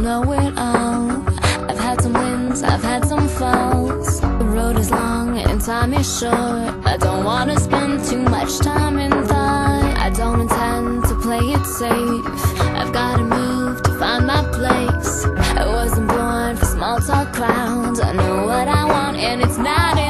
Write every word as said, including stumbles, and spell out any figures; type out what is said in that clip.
know it all. I've had some wins, I've had some falls. The road is long and time is short. I don't wanna spend too much time in thought. I don't intend to play it safe. I've gotta move to find my place. I wasn't born for small talk crowds. I know what I want and it's not